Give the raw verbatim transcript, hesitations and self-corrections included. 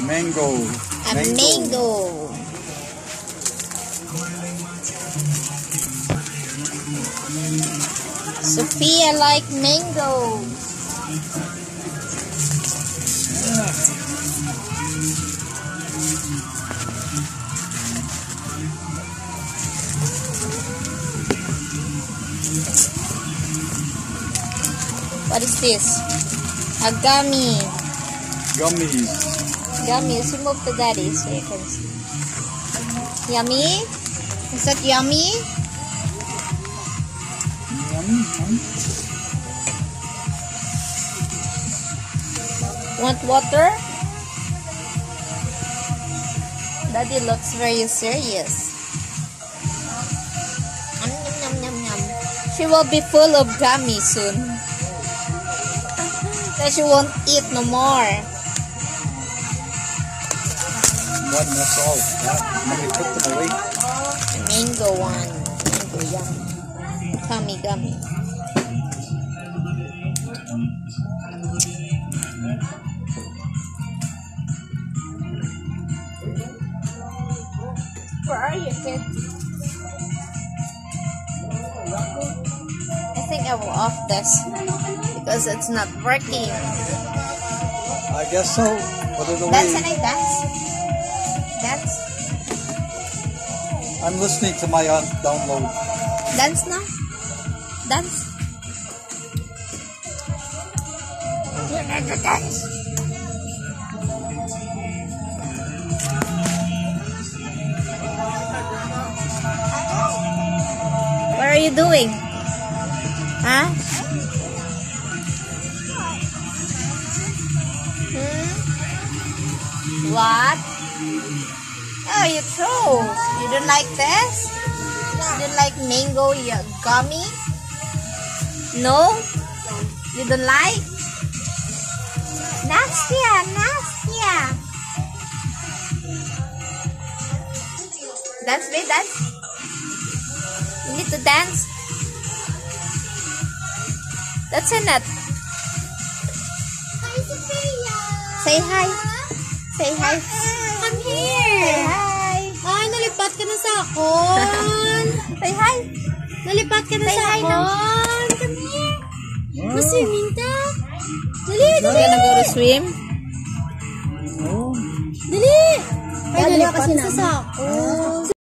Mango. A mango. mango. Sophia like mango. What is this? A gummy. Gummies. Gummies. You move to daddy so you can see. Yummy? Is that yummy? Yummy. Huh? Want water? Daddy looks very serious. Yum, yum, yum, yum. She will be full of gummy soon. Then she won't eat no more. One, that's all. Yeah. Let me put them away. Mango one. Mango yummy. Gummy, gummy. Where are you, kids? I think I will off this because it's not working. I guess so. Put it away. Dance and I dance. Dance. I'm listening to my aunt download. Dance now. Dance. Dance. What are you doing? Huh? Hmm? What? Oh, you chose. You don't like this? You don't like mango yeah, gummy? No? You don't like? Nastia, Nastia. Dance, babe, dance. You need to dance. That's enough. Hi, Sophia. Say hi. Say hi. Come here. Say hi. Ay, nalipat ka na sa akon. Say hi. Nalipat ka na Say sa hi na. akon. Come here. Oh. Maswimming ta. Dali, You dali. gonna go to swim? Oh. Dali. Ay, Dali, nalipat kasi ka sa naman. akon.